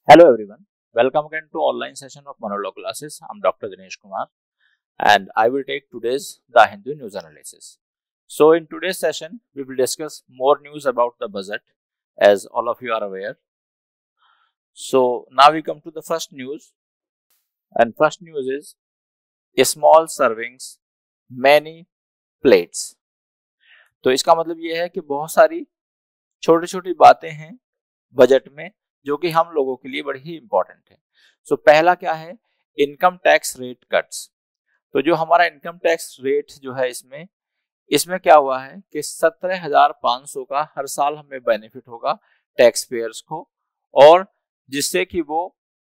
Hello everyone, welcome again to online session of Manolo classes. I'm Dr. Dinesh Kumar and I will take today's The Hindu news analysis. So in today's session, we will discuss more news about the budget as all of you are aware. So now we come to the first news and first news is small servings, many plates. तो इसका मतलब ये है कि बहुत सारी छोटी छोटी बातें हैं बजट में जो कि हम लोगों के लिए बड़ी ही इंपॉर्टेंट है। सो पहला क्या है, इनकम टैक्स रेट कट्स। तो जो हमारा इनकम टैक्स रेट जो है इसमें क्या हुआ है कि 17,500 का हर साल हमें बेनिफिट होगा टैक्स पेयर्स को, और जिससे कि वो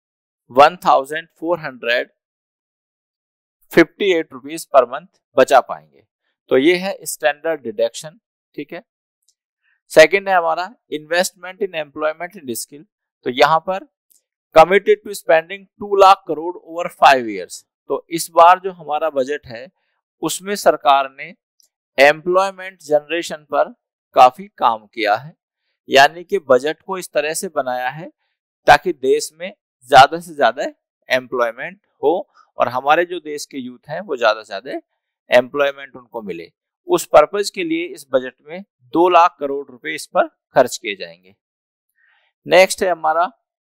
1,458 रुपीज पर मंथ बचा पाएंगे। तो ये है स्टैंडर्ड डिडक्शन, ठीक है। सेकंड है हमारा investment in employment in skill. तो यहाँ पर committed to spending 2 lakh crore over 5 years. तो इस बार जो हमारा बजट है उसमें सरकार ने एम्प्लॉयमेंट जनरेशन पर काफी काम किया है, यानी कि बजट को इस तरह से बनाया है ताकि देश में ज्यादा से ज्यादा एम्प्लॉयमेंट हो और हमारे जो देश के यूथ हैं वो ज्यादा से ज्यादा एम्प्लॉयमेंट उनको मिले। उस पर्पज के लिए इस बजट में 2 लाख करोड़ रुपए इस पर खर्च किए जाएंगे। नेक्स्ट है हमारा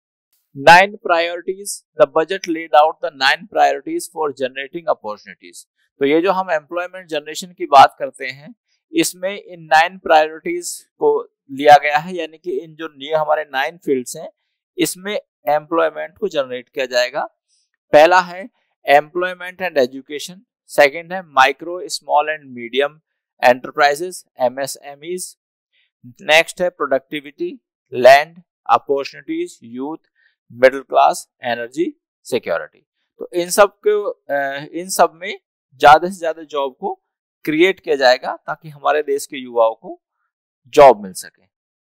9 priorities. The budget laid out the 9 priorities for generating opportunities. तो ये जो हम एम्प्लॉयमेंट जनरेशन की बात करते हैं इसमें इन 9 प्रायोरिटीज को लिया गया है, यानी कि इन जो ये हमारे 9 फील्ड्स हैं इसमें एम्प्लॉयमेंट को जनरेट किया जाएगा। पहला है एम्प्लॉयमेंट एंड एजुकेशन, सेकंड है micro small and medium enterprises MSMEs, next है productivity, land, opportunities, youth, middle class, energy, security. तो इन सब में ज्यादा से ज्यादा जॉब को क्रिएट किया जाएगा ताकि हमारे देश के युवाओं को जॉब मिल सके।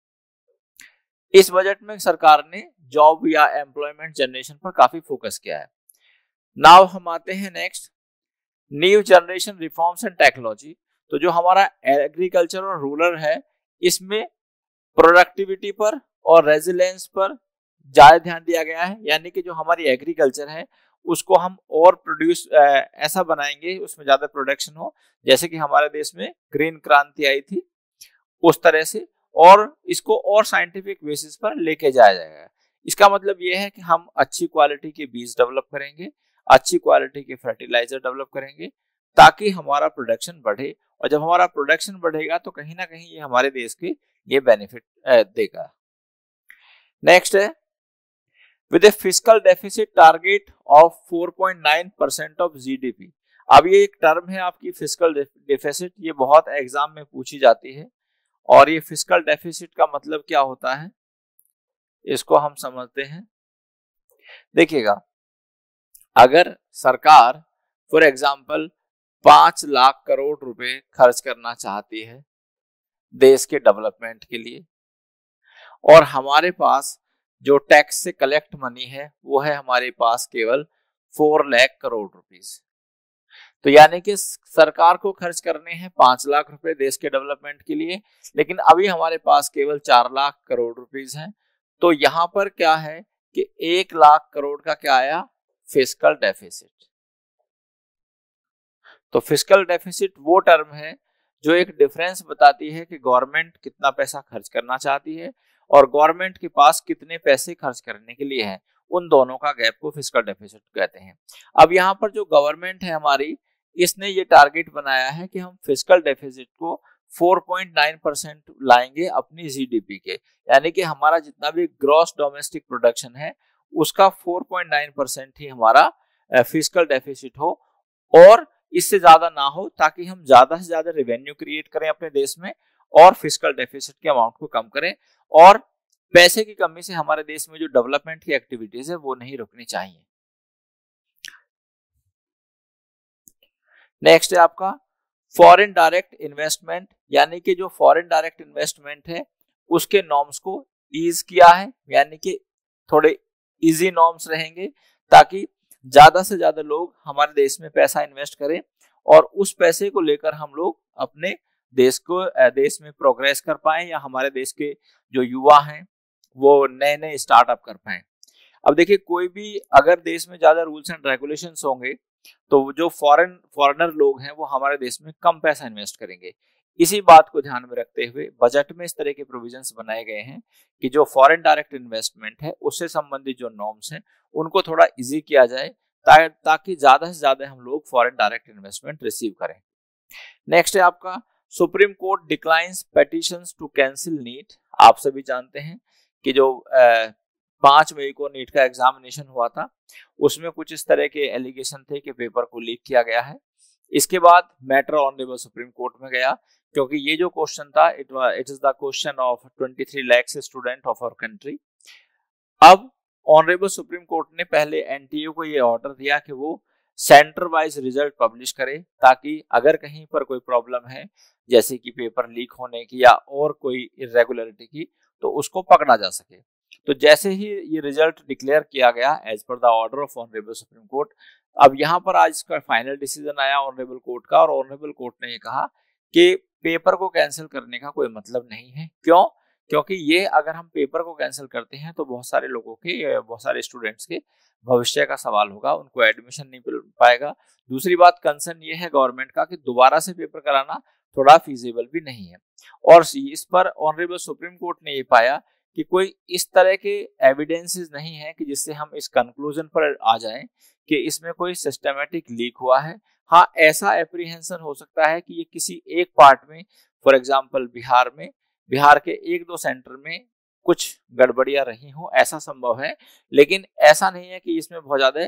इस बजट में सरकार ने जॉब या एम्प्लॉयमेंट जनरेशन पर काफी फोकस किया है। नाउ हम आते हैं next new generation reforms and technology. तो जो हमारा एग्रीकल्चर और रूरल है इसमें प्रोडक्टिविटी पर और रेजिलेंस पर ज्यादा ध्यान दिया गया है, यानी कि जो हमारी एग्रीकल्चर है उसको हम और प्रोड्यूस ऐसा बनाएंगे उसमें ज्यादा प्रोडक्शन हो, जैसे कि हमारे देश में ग्रीन क्रांति आई थी उस तरह से, और इसको और साइंटिफिक बेसिस पर लेके जाया जाएगा। इसका मतलब यह है कि हम अच्छी क्वालिटी के बीज डेवलप करेंगे, अच्छी क्वालिटी के फर्टिलाइजर डेवलप करेंगे ताकि हमारा प्रोडक्शन बढ़े, और जब हमारा प्रोडक्शन बढ़ेगा तो कहीं ना कहीं ये हमारे देश के लिए बेनिफिट देगा। नेक्स्ट है with a fiscal deficit target of 4.9% of GDP। अब ये एक टर्म है आपकी फिस्कल डेफिसिट, ये बहुत एग्जाम में पूछी जाती है, और ये फिस्कल डेफिसिट का मतलब क्या होता है इसको हम समझते हैं। देखिएगा, अगर सरकार फॉर एग्जाम्पल 5 लाख करोड़ रुपए खर्च करना चाहती है देश के डेवलपमेंट के लिए, और हमारे पास जो टैक्स से कलेक्ट मनी है वो है हमारे पास केवल 4 लाख करोड़ रुपीस, तो यानी कि सरकार को खर्च करने हैं 5 लाख रुपए देश के डेवलपमेंट के लिए, लेकिन अभी हमारे पास केवल 4 लाख करोड़ रुपीस हैं। तो यहाँ पर क्या है कि 1 लाख करोड़ का क्या आया, फिस्कल डेफिसिट। तो फिस्कल डेफिसिट वो टर्म है जो एक डिफरेंस बताती है कि गवर्नमेंट कितना पैसा खर्च करना चाहती है और गवर्नमेंट के पास कितने पैसे खर्च करने के लिए हैं, उन दोनों का गैप को फिस्कल डेफिसिट कहते हैं। अब यहाँ पर जो गवर्नमेंट है हमारी, इसने ये टारगेट बनाया है कि हम फिस्कल डेफिसिट को 4.9% लाएंगे अपनी GDP के, यानी कि हमारा जितना भी ग्रॉस डोमेस्टिक प्रोडक्शन है उसका 4.9% ही हमारा फिस्कल डेफिसिट हो, और इससे ज्यादा ना हो, ताकि हम ज्यादा से ज्यादा रेवेन्यू क्रिएट करें अपने देश में और फिस्कल डेफिसिट के अमाउंट को कम करें, और पैसे की कमी से हमारे देश में जो डेवलपमेंट की एक्टिविटीज है वो नहीं रुकनी चाहिए। नेक्स्ट है आपका फॉरेन डायरेक्ट इन्वेस्टमेंट, यानी कि जो फॉरेन डायरेक्ट इन्वेस्टमेंट है उसके नॉर्म्स को ईज किया है, यानी कि थोड़े इजी नॉर्म्स रहेंगे ताकि ज्यादा से ज्यादा लोग हमारे देश में पैसा इन्वेस्ट करें और उस पैसे को लेकर हम लोग अपने देश में प्रोग्रेस कर पाए, या हमारे देश के जो युवा हैं वो नए नए स्टार्टअप कर पाए। अब देखिए, कोई भी अगर देश में ज्यादा रूल्स एंड रेगुलेशंस होंगे तो जो फॉरेनर लोग हैं वो हमारे देश में कम पैसा इन्वेस्ट करेंगे। इसी बात को ध्यान में रखते हुए बजट में इस तरह के प्रोविजंस बनाए गए हैं कि जो फॉरेन डायरेक्ट इन्वेस्टमेंट है उससे संबंधित जो नॉर्म्स हैं उनको थोड़ा इजी किया जाए, ताकि ज्यादा से ज्यादा हम लोग फॉरेन डायरेक्ट इन्वेस्टमेंट रिसीव करें। नेक्स्ट है आपका Supreme Court declines petitions to cancel NEET. आप सभी जानते हैं कि जो 5 मई को नीट का एग्जामिनेशन हुआ था उसमें कुछ इस तरह के एलिगेशन थे कि पेपर को लीक किया गया है। इसके बाद मैटर ऑनरेबल सुप्रीम कोर्ट में गया, क्योंकि ये जो क्वेश्चन था it is the question of 23 lakh student of our country. अब ऑनरेबल सुप्रीम कोर्ट ने पहले एनटीए को ये ऑर्डर दिया कि वो सेंटर वाइज रिजल्ट पब्लिश करे, ताकि अगर कहीं पर कोई प्रॉब्लम है जैसे कि पेपर लीक होने की या और कोई इरेगुलरिटी की, तो उसको पकड़ा जा सके। तो जैसे ही ये रिजल्ट डिक्लेयर किया गया as per the order of honourable Supreme Court, अब यहाँ पर आज इसका फाइनल डिसीजन आया ऑनरेबल कोर्ट का, और ऑनरेबल कोर्ट ने ये कहा कि पेपर को कैंसिल करने का कोई मतलब नहीं है। क्यों? क्योंकि ये अगर हम पेपर को कैंसिल करते हैं तो बहुत सारे लोगों के, बहुत सारे स्टूडेंट्स के भविष्य का सवाल होगा, उनको एडमिशन नहीं मिल पाएगा। दूसरी बात, कंसर्न ये है गवर्नमेंट का कि दोबारा से पेपर कराना थोड़ा फीजिबल भी नहीं है। और इस पर ऑनरेबल सुप्रीम कोर्ट ने ये पाया कि कोई इस तरह के एविडेंसेस नहीं है कि जिससे हम इस कंक्लूजन पर आ जाएं कि इसमें कोई सिस्टमेटिक लीक हुआ है। हाँ, ऐसा एप्रीहेंशन हो सकता है कि ये किसी एक पार्ट में, फॉर एग्जांपल बिहार के 1-2 सेंटर में कुछ गड़बड़ियां रही हो, ऐसा संभव है, लेकिन ऐसा नहीं है कि इसमें बहुत ज्यादा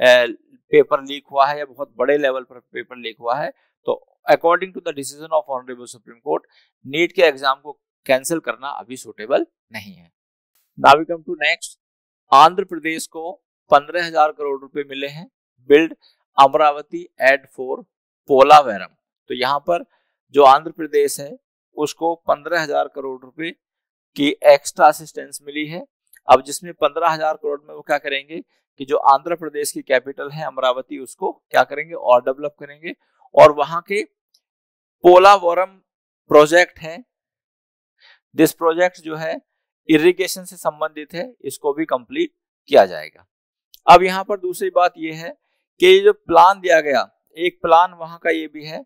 पेपर लीक हुआ है या बहुत बड़े लेवल पर पेपर लीक हुआ है। तो according to the decision of honourable Supreme Court, NEET के एग्जाम को कैंसिल करना अभी सूटेबल नहीं है। Now we come to next. Andhra Pradesh को 15,000 करोड़ रुपए मिले हैं build Amaravati and for Polavaram. तो यहाँ पर जो आंध्र प्रदेश है उसको 15,000 करोड़ रुपए की एक्स्ट्रा असिस्टेंस मिली है। अब जिसमें 15,000 करोड़ में वो क्या करेंगे कि जो आंध्र प्रदेश की कैपिटल है अमरावती, उसको क्या करेंगे और डेवलप करेंगे, और वहां के पोलावरम प्रोजेक्ट है, दिस प्रोजेक्ट जो है इरिगेशन से संबंधित है, इसको भी कंप्लीट किया जाएगा। अब यहाँ पर दूसरी बात यह है कि ये जो प्लान दिया गया, एक प्लान वहां का ये भी है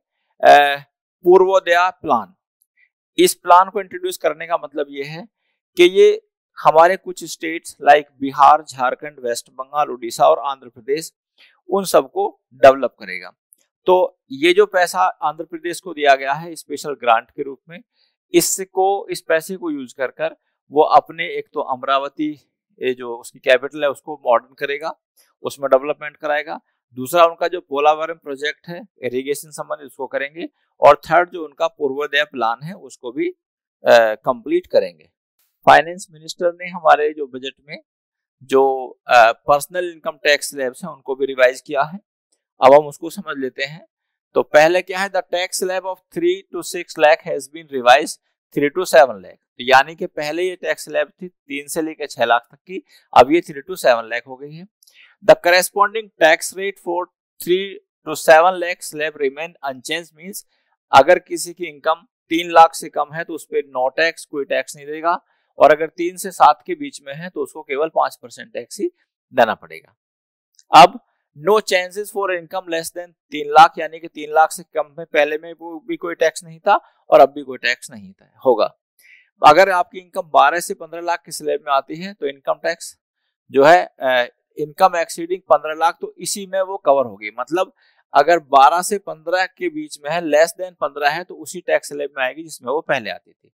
पूर्वोदय प्लान। इस प्लान को इंट्रोड्यूस करने का मतलब ये है कि ये हमारे कुछ states like Bihar, Jharkhand, west Bengal, Odisha और आंध्र प्रदेश, उन सबको डेवलप करेगा। तो ये जो पैसा आंध्र प्रदेश को दिया गया है स्पेशल ग्रांट के रूप में, इस पैसे को यूज कर वो अपने एक तो अमरावती जो उसकी कैपिटल है उसको मॉडर्न करेगा, उसमें डेवलपमेंट कराएगा। दूसरा उनका जो पोलावरम प्रोजेक्ट है इरिगेशन संबंधित उसको करेंगे, और थर्ड जो उनका पूर्वोदय प्लान है उसको भी कंप्लीट करेंगे। फाइनेंस मिनिस्टर ने हमारे जो बजट में जो पर्सनल इनकम टैक्स स्लैब्स हैं उनको भी रिवाइज किया है। अब हम उसको समझ लेते हैं। तो पहले क्या है, the tax slab of 3 to 6 lakh has been revise 3 to 7 lakh. तो यानी कि पहले ये टैक्स स्लैब थी 3 से लेकर 6 लाख तक की, अब ये 3 to 7 लाख हो गई है। The corresponding tax rate for 3 to 7 lakh slab remain unchange, means अगर किसी की इनकम 3 लाख से कम है तो उस पर नो टैक्स, कोई टैक्स नहीं देगा, और अगर 3 से 7 के बीच में है तो उसको केवल 5% टैक्स ही देना पड़ेगा। अब no changes for income less than 3 lakh, यानी कि 3 लाख से कम में पहले में भी कोई टैक्स नहीं था और अब भी कोई टैक्स नहीं था होगा। अगर आपकी इनकम 12 से 15 लाख के स्लैब में आती है तो इनकम टैक्स जो है इनकम एक्सीडिंग 15 लाख, तो इसी में वो कवर होगी। मतलब अगर 12 से 15 के बीच में है, लेस देन 15 है, तो उसी टैक्स स्लैब में आएगी जिसमें वो पहले आती थी।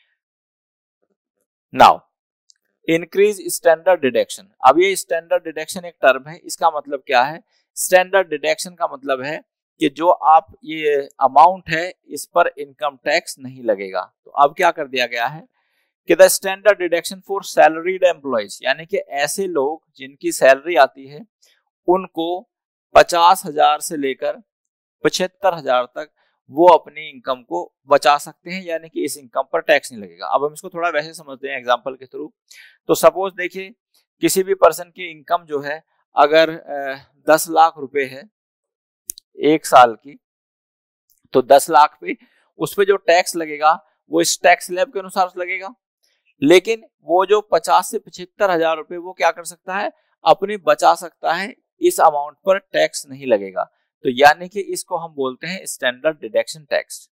Now increase standard deduction. अब ये स्टैंडर्ड डिडक्शन एक टर्म है, इसका मतलब क्या है? स्टैंडर्ड डिडक्शन का मतलब है कि जो आप ये अमाउंट है इस पर इनकम टैक्स नहीं लगेगा। तो अब क्या कर दिया गया है कि the standard deduction for salaried employees, यानी कि ऐसे लोग जिनकी सैलरी आती है उनको 50,000 से लेकर 75,000 तक वो अपनी इनकम को बचा सकते हैं, यानी कि इस इनकम पर टैक्स नहीं लगेगा। अब हम इसको थोड़ा वैसे समझते हैं एग्जांपल के थ्रू। तो सपोज देखिए किसी भी पर्सन की इनकम जो है अगर 10 लाख रुपए है एक साल की, तो 10 लाख पे उस पे जो टैक्स लगेगा वो इस टैक्स स्लैब के अनुसार लगेगा। लेकिन वो जो 50 से 75,000 रुपए वो क्या कर सकता है, अपने बचा सकता है, इस अमाउंट पर टैक्स नहीं लगेगा। तो यानी कि इसको हम बोलते हैं स्टैंडर्ड डिडक्शन टैक्स।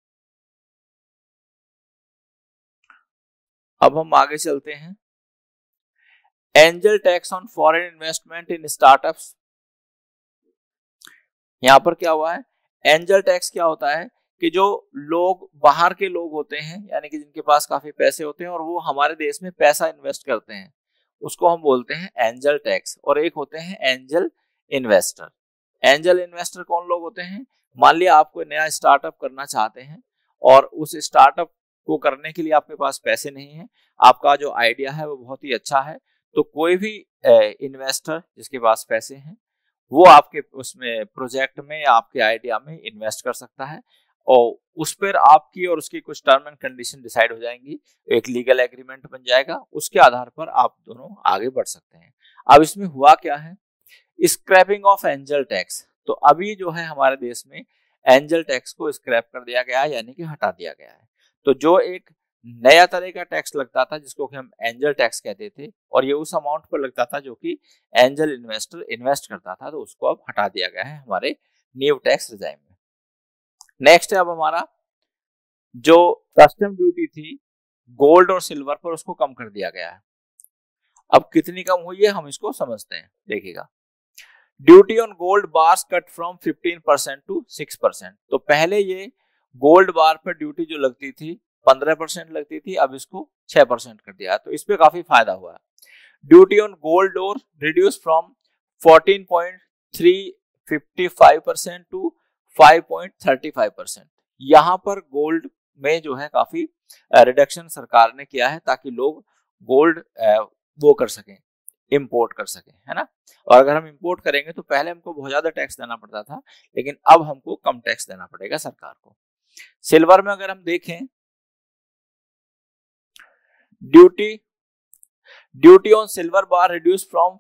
अब हम आगे चलते हैं। Angel tax on foreign investment in startups. यहां पर क्या हुआ है, एंजल टैक्स क्या होता है कि जो लोग बाहर के लोग होते हैं, यानी कि जिनके पास काफी पैसे होते हैं और वो हमारे देश में पैसा इन्वेस्ट करते हैं, उसको हम बोलते हैं एंजल टैक्स। और एक होते हैं एंजल इन्वेस्टर। एंजल इन्वेस्टर कौन लोग होते हैं, मान लिया आप कोई नया स्टार्टअप करना चाहते हैं और उस स्टार्टअप को करने के लिए आपके पास पैसे नहीं है, आपका जो आइडिया है वो बहुत ही अच्छा है, तो कोई भी इन्वेस्टर जिसके पास पैसे हैं वो आपके उसमें प्रोजेक्ट में या आपके आइडिया में इन्वेस्ट कर सकता है और उस पर आपकी और उसकी कुछ टर्म एंड कंडीशन डिसाइड हो जाएंगी, एक लीगल एग्रीमेंट बन जाएगा, उसके आधार पर आप दोनों आगे बढ़ सकते हैं। अब इसमें हुआ क्या है, स्क्रैपिंग ऑफ एंजल टैक्स। तो अभी जो है हमारे देश में एंजल टैक्स को स्क्रैप कर दिया गया है, यानी कि हटा दिया गया है। तो जो एक नया तरह का टैक्स लगता था जिसको कि हम एंजल टैक्स कहते थे, और ये उस अमाउंट पर लगता था जो कि एंजल इन्वेस्टर इन्वेस्ट करता था, तो उसको अब हटा दिया गया है हमारे न्यू टैक्स रिजाइम में। नेक्स्ट है अब हमारा जो कस्टम ड्यूटी थी गोल्ड और सिल्वर पर, उसको कम कर दिया गया है। अब कितनी कम हुई है हम इसको समझते हैं, देखिएगा। Duty on gold bars cut from 15% to 6%। तो पहले ये गोल्ड बार पर ड्यूटी जो लगती थी 15% लगती थी, अब इसको 6% कर दिया, तो इस पे काफी फायदा हुआ है। ड्यूटी ऑन गोल्ड और रिड्यूस फ्रॉम 14.355% टू 5.35%। यहाँ पर गोल्ड में जो है काफी रिडक्शन सरकार ने किया है ताकि लोग गोल्ड वो कर सकें, इंपोर्ट कर सकें, है ना। और अगर हम इंपोर्ट करेंगे तो पहले हमको बहुत ज्यादा टैक्स देना पड़ता था, लेकिन अब हमको कम टैक्स देना पड़ेगा सरकार को। सिल्वर में अगर हम देखें, duty on silver bar reduce from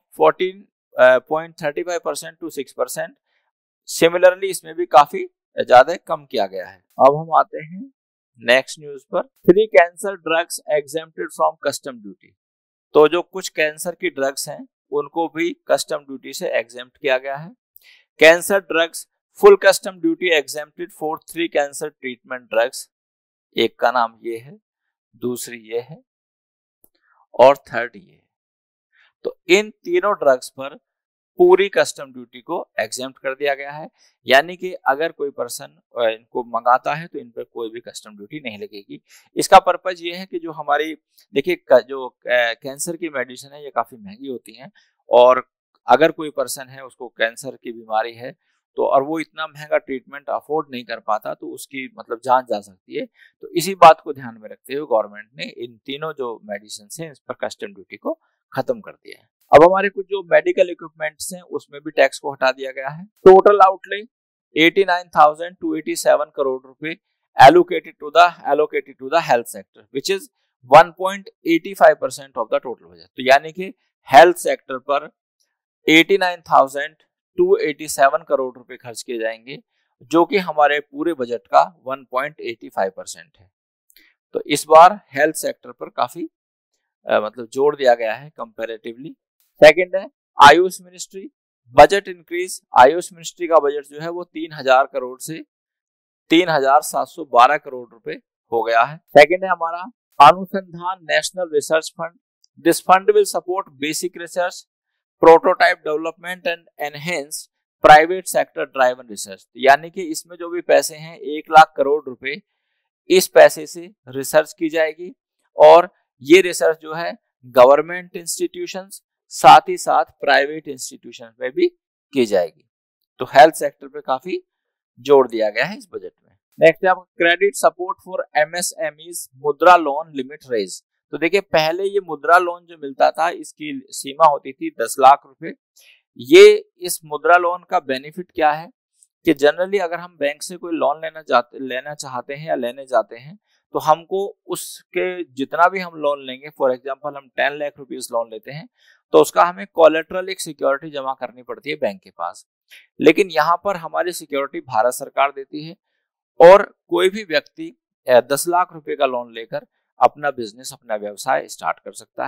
14.35% to 6%। Similarly इसमें भी काफी ज्यादा कम किया गया है। अब हम आते हैं नेक्स्ट न्यूज पर। 3 cancer drugs exempted from custom duty. तो जो कुछ कैंसर की ड्रग्स हैं उनको भी कस्टम ड्यूटी से एग्जेम्प्ट किया गया है। Cancer drugs full custom duty exempted for 3 cancer treatment drugs. एक का नाम ये है, दूसरी ये है और थर्ड ये है। तो इन तीनों ड्रग्स पर पूरी कस्टम ड्यूटी को एग्जेम्प्ट कर दिया गया है, यानी कि अगर कोई पर्सन इनको मंगाता है तो इन पर कोई भी कस्टम ड्यूटी नहीं लगेगी। इसका पर्पज ये है कि जो हमारी देखिए जो कैंसर की मेडिसिन है ये काफी महंगी होती हैं, और अगर कोई पर्सन है उसको कैंसर की बीमारी है तो और वो इतना महंगा ट्रीटमेंट अफोर्ड नहीं कर पाता तो उसकी मतलब जान जा सकती है। तो इसी बात को ध्यान में रखते हुए गवर्नमेंट ने इन तीनों जो मेडिसिन है इस पर कस्टम ड्यूटी को खत्म कर दिया है। अब हमारे कुछ जो मेडिकल इक्विपमेंट्स हैं उसमें भी टैक्स को हटा दिया गया है। टोटल आउटले 89,287 करोड़ रुपए allocated to the health sector which is 1.85% of the total budget. तो यानी कि हेल्थ सेक्टर पर 89,287 करोड़ रुपए खर्च किए जाएंगे, जो कि हमारे पूरे बजट का 1.85% है। तो इस बार हेल्थ सेक्टर पर काफी मतलब जोर दिया गया है कंपैरेटिवली। सेकंड है AYUSH ministry budget increase. AYUSH ministry का बजट जो है वो 3,000 करोड़ से 3,712 करोड़ रुपए हो गया है। सेकंड है हमारा Anusandhan national research fund. This fund will support basic research, prototype development and enhance private sector driven research. यानी कि इसमें जो भी पैसे हैं 1 लाख करोड़ रुपए, इस पैसे से रिसर्च की जाएगी और ये रिसर्च जो है गवर्नमेंट इंस्टीट्यूशंस साथ ही साथ प्राइवेट इंस्टीट्यूशंस में भी की जाएगी। तो हेल्थ सेक्टर पे काफी जोर दिया गया है इस बजट में। नेक्स्ट है आपका credit support for MSMEs Mudra loan limit raise. तो देखिए पहले ये मुद्रा लोन जो मिलता था इसकी सीमा होती थी 10 लाख रुपए। ये इस मुद्रा लोन का बेनिफिट क्या है कि जनरली अगर हम बैंक से कोई लोन लेना चाहते हैं या लेने जाते हैं तो हमको उसके जितना भी हम लोन लेंगे, फॉर एग्जांपल हम 10 लाख रुपीस लोन लेते हैं तो उसका हमें कोलेटरल एक सिक्योरिटी जमा करनी पड़ती है बैंक के पास। लेकिन यहाँ पर हमारी सिक्योरिटी भारत सरकार देती है और कोई भी व्यक्ति 10 लाख रुपए का लोन लेकर अपना बिजनेस अपना व्यवसाय स्टार्ट कर सकता है।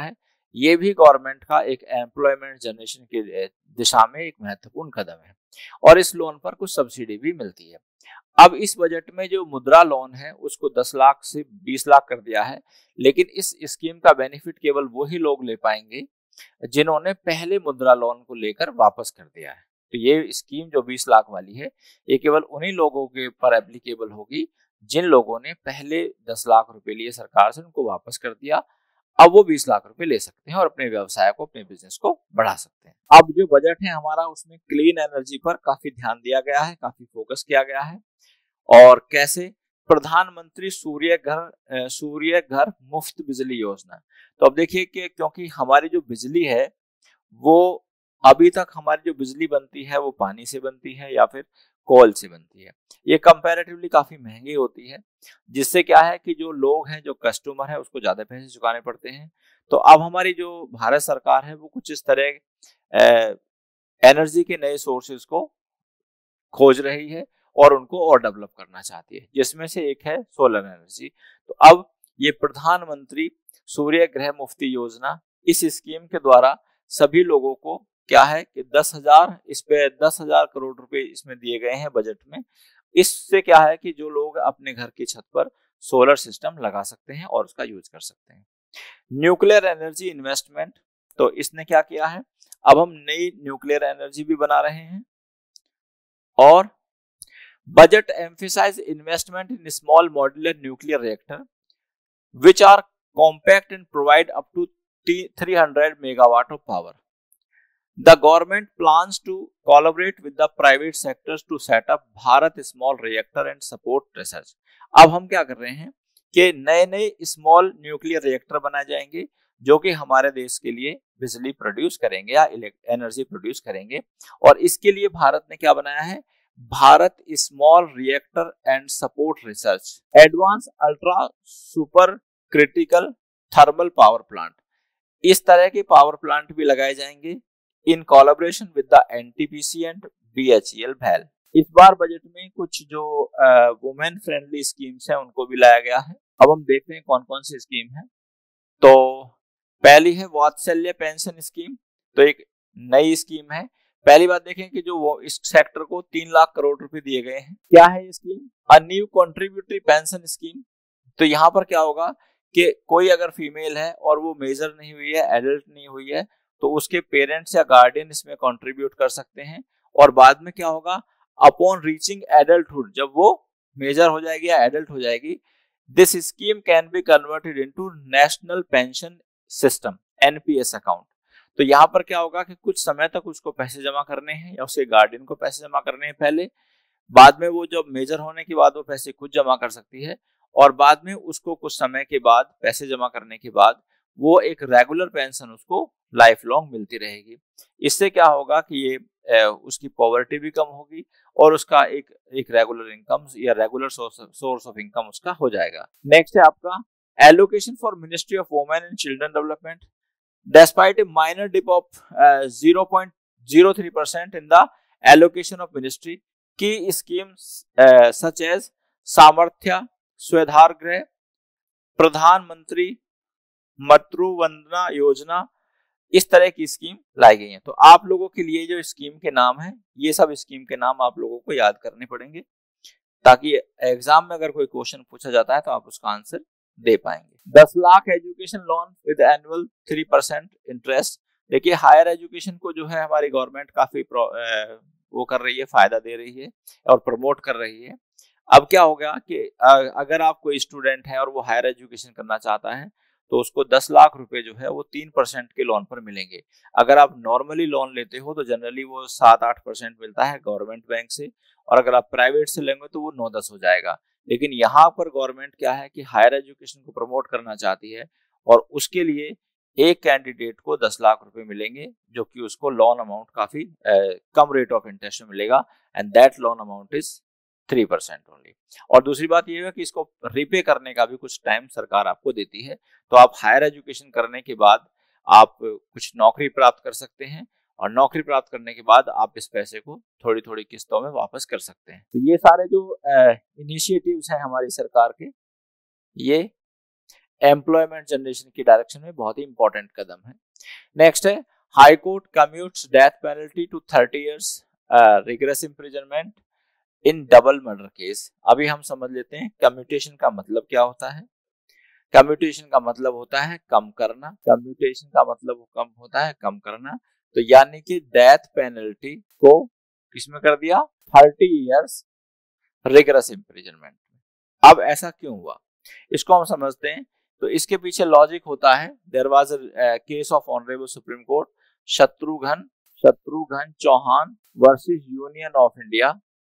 ये भी गवर्नमेंट का एक एम्प्लॉयमेंट जनरेशन की दिशा में एक महत्वपूर्ण कदम है और इस लोन पर कुछ सब्सिडी भी मिलती है। अब इस बजट में जो मुद्रा लोन है उसको 10 लाख से 20 लाख कर दिया है, लेकिन इस स्कीम का बेनिफिट केवल वही लोग ले पाएंगे जिन्होंने पहले मुद्रा लोन को लेकर वापस कर दिया है। तो ये स्कीम जो 20 लाख वाली है ये केवल उन्हीं लोगों के पर एप्लीकेबल होगी जिन लोगों ने पहले 10 लाख रुपए लिए सरकार से, उनको वापस कर दिया। अब वो 20 लाख रुपए ले सकते हैं और अपने व्यवसाय को, अपने बिजनेस को बढ़ा सकते हैं। अब जो बजट है हमारा उसमें क्लीन एनर्जी पर काफी ध्यान दिया गया है, काफी फोकस किया गया है। और कैसे? प्रधानमंत्री सूर्य घर मुफ्त बिजली योजना। तो अब देखिए कि क्योंकि हमारी जो बिजली है वो अभी तक हमारी जो बिजली बनती है वो पानी से बनती है या फिर कोल से बनती है, ये कंपैरेटिवली काफी महंगी होती है, जिससे क्या है कि जो लोग हैं, जो कस्टमर है, उसको ज्यादा पैसे चुकाने पड़ते हैं। तो अब हमारी जो भारत सरकार है वो कुछ इस तरह एनर्जी के नए सोर्सेज को खोज रही है और उनको और डेवलप करना चाहती है, जिसमें से एक है सोलर एनर्जी। तो अब ये प्रधानमंत्री सूर्य ग्रह मुफ्ती योजना, इस स्कीम के द्वारा सभी लोगों को क्या है कि 10,000 करोड़ रुपए इसमें दिए गए हैं बजट में। इससे क्या है कि जो लोग अपने घर की छत पर सोलर सिस्टम लगा सकते हैं और उसका यूज कर सकते हैं। न्यूक्लियर एनर्जी इन्वेस्टमेंट, तो इसने क्या किया है, अब हम नई न्यूक्लियर एनर्जी भी बना रहे हैं। और budget emphasise investment in small modular nuclear reactor which are compact and provide up to 300 megawatt of power. The government plans to collaborate with the private sectors to set up Bharat Small Reactor and support research. अब हम क्या कर रहे हैं कि नए नए small nuclear reactor बनाए जाएंगे जो कि हमारे देश के लिए बिजली प्रोड्यूस करेंगे या एनर्जी प्रोड्यूस करेंगे। और इसके लिए भारत ने क्या बनाया है, Bharat small reactor and support research advance ultra super critical thermal power plant. इस तरह के पावर प्लांट भी लगाए जाएंगे in collaboration with the NTPC and BHEL भैल। इस बार बजट में कुछ जो वुमेन फ्रेंडली स्कीम्स हैं उनको भी लाया गया है। अब हम देखते हैं कौन कौन सी स्कीम है। तो पहली है वात्सल्य पेंशन स्कीम, तो एक नई स्कीम है। पहली बात देखें कि जो वो इस सेक्टर को 3 लाख करोड़ रुपए दिए गए हैं। क्या है ये scheme? A new contributory pension scheme. तो यहाँ पर क्या होगा कि कोई अगर फीमेल है और वो मेजर नहीं हुई है, एडल्ट नहीं हुई है, तो उसके पेरेंट्स या गार्डियन इसमें कंट्रीब्यूट कर सकते हैं। और बाद में क्या होगा, अपॉन रीचिंग एडल्टहुड, जब वो मेजर हो जाएगी या एडल्ट हो जाएगी, this scheme can be converted into national pension system NPS account. तो यहाँ पर क्या होगा कि कुछ समय तक उसको पैसे जमा करने हैं या उसके गार्डियन को पैसे जमा करने हैं पहले, बाद में वो जब मेजर होने के बाद वो पैसे खुद जमा कर सकती है और बाद में उसको कुछ समय के बाद पैसे जमा करने के बाद वो एक रेगुलर पेंशन उसको लाइफ लॉन्ग मिलती रहेगी। इससे क्या होगा कि ये उसकी पॉवर्टी भी कम होगी और उसका एक रेगुलर इनकम या रेगुलर सोर्स ऑफ इनकम उसका हो जाएगा। नेक्स्ट है आपका allocation for ministry of women and children development. Despite a minor dip of 0.03% in the allocation of ministry, key schemes such as सामर्थ्य, स्वाधार गृह, प्रधानमंत्री मातृ वंदना योजना, इस तरह की स्कीम लाई गई है। तो आप लोगों के लिए जो स्कीम के नाम है, ये सब स्कीम के नाम आप लोगों को याद करने पड़ेंगे ताकि एग्जाम में अगर कोई क्वेश्चन पूछा जाता है तो आप उसका आंसर दे पाएंगे। 10 lakh education loan with annual 3% interest. देखिए हायर एजुकेशन को जो है हमारी गवर्नमेंट काफी वो कर रही है, फायदा दे रही है और प्रमोट कर रही है। अब क्या होगा कि अगर आप कोई स्टूडेंट है और वो हायर एजुकेशन करना चाहता है तो उसको 10 लाख रुपए जो है वो 3% के लोन पर मिलेंगे। अगर आप नॉर्मली लोन लेते हो तो जनरली वो 7-8% मिलता है गवर्नमेंट बैंक से, और अगर आप प्राइवेट से लेंगे तो वो 9-10 हो जाएगा। लेकिन यहाँ पर गवर्नमेंट क्या है कि हायर एजुकेशन को प्रमोट करना चाहती है और उसके लिए एक कैंडिडेट को 10 लाख रुपए मिलेंगे जो कि उसको लोन अमाउंट काफी कम रेट ऑफ इंटरेस्ट में मिलेगा and that loan amount is 3% only. और दूसरी बात यह है कि इसको रिपे करने का भी कुछ टाइम सरकार आपको देती है। तो आप हायर एजुकेशन करने के बाद आप कुछ नौकरी प्राप्त कर सकते हैं और नौकरी प्राप्त करने के बाद आप इस पैसे को थोड़ी थोड़ी किस्तों में वापस कर सकते हैं। तो ये सारे जो इनिशिएटिव्स हैं हमारी सरकार के, ये एम्प्लॉयमेंट जनरेशन की डायरेक्शन में बहुत ही इंपॉर्टेंट कदम है। नेक्स्ट है High Court commutes death penalty to 30 years rigorous imprisonment in double murder case. अभी हम समझ लेते हैं कम्यूटेशन का मतलब क्या होता है। कम्यूटेशन का मतलब होता है कम करना, कम्यूटेशन का मतलब कम होता है कम करना। तो यानी कि डेथ पेनल्टी को किसमें कर दिया, 30 इयर्स रिग्रेस इम्प्रिजनमेंट। अब ऐसा क्यों हुआ इसको हम समझते हैं। तो इसके पीछे लॉजिक होता है, there was a case of honourable Supreme Court Shatrughan Chauhan versus Union of India,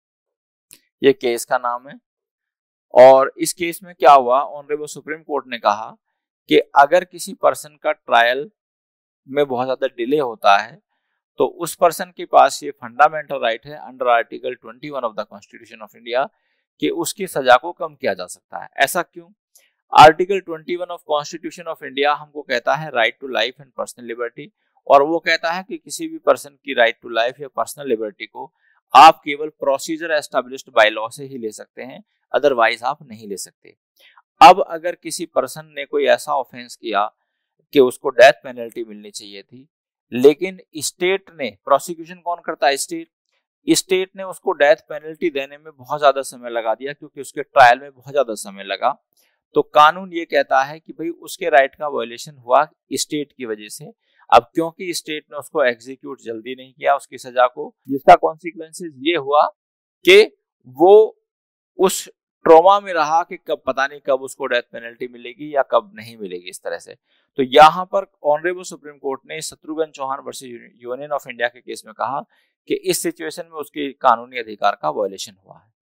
ये केस का नाम है। और इस केस में क्या हुआ, ऑनरेबल सुप्रीम कोर्ट ने कहा कि अगर किसी पर्सन का ट्रायल में बहुत ज्यादा डिले होता है तो उस पर्सन के पास ये फंडामेंटल राइट है under article 21 of the constitution of India कि उसकी सजा को कम किया जा सकता है। ऐसा क्यों? Article 21 of constitution of India हमको कहता है right to life and personal liberty, और वो कहता है कि किसी भी पर्सन की राइट टू लाइफ या पर्सनल लिबर्टी को आप केवल प्रोसीजर एस्टैब्लिश्ड बाय लॉ से ही ले सकते हैं, अदरवाइज आप नहीं ले सकते। अब अगर किसी पर्सन ने कोई ऐसा ऑफेंस किया कि उसको डेथ पेनल्टी मिलनी चाहिए थी, लेकिन स्टेट ने, प्रोसिक्यूशन कौन करता है, स्टेट ने उसको डेथ पेनल्टी देने में बहुत ज्यादा समय लगा दिया क्योंकि उसके ट्रायल में बहुत ज्यादा समय लगा, तो कानून ये कहता है कि भाई उसके राइट का वायलेशन हुआ स्टेट की वजह से। अब क्योंकि स्टेट ने उसको एग्जीक्यूट जल्दी नहीं किया उसकी सजा को, जिसका कॉन्सिक्वेंसेस ये हुआ कि वो उस ट्रॉमा में रहा कि कब, पता नहीं कब उसको डेथ पेनल्टी मिलेगी या कब नहीं मिलेगी, इस तरह से। तो यहाँ पर ऑनरेबल सुप्रीम कोर्ट ने Shatrughan Chauhan versus Union of India के केस में कहा कि इस सिचुएशन में उसके कानूनी अधिकार का वायलेशन हुआ है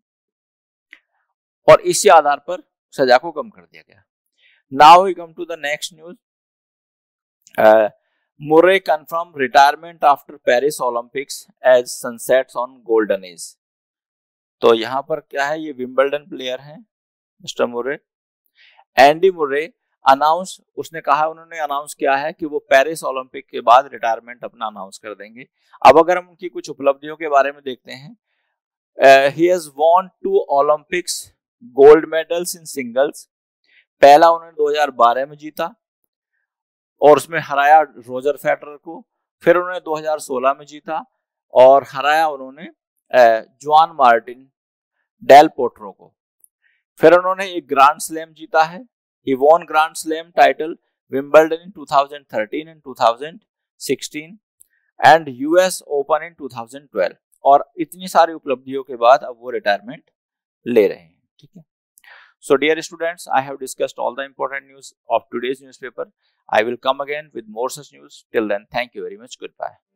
और इसी आधार पर सजा को कम कर दिया गया। Now we come to the next news. Murray confirm retirement after Paris Olympics as sunsets on golden age. तो यहाँ पर क्या है, ये विंबलडन प्लेयर हैं mister Murray. Andy Murray announce, उसने कहा, उन्होंने अनाउंस किया है कि वो पेरिस ओलंपिक के बाद रिटायरमेंट अपना अनाउंस कर देंगे। अब अगर हम उनकी कुछ उपलब्धियों के बारे में देखते हैं, he has won 2 Olympics gold medals in singles. पहला उन्होंने 2012 में जीता और उसमें हराया रोजर फेडरर को। फिर उन्होंने 2016 में जीता और हराया उन्होंने जुआन मार्टिन डेल पोट्रो को। फिर उन्होंने एक ग्रैंड स्लैम जीता है, he won grand slam title Wimbledon in 2013 and 2016 and US Open in 2012। और इतनी सारी उपलब्धियों के बाद अब वो रिटायरमेंट ले रहे हैं। ठीक है। So dear students, I have discussed all the important news of today's newspaper. I will come again with more such news. Till then, thank you very much. Goodbye.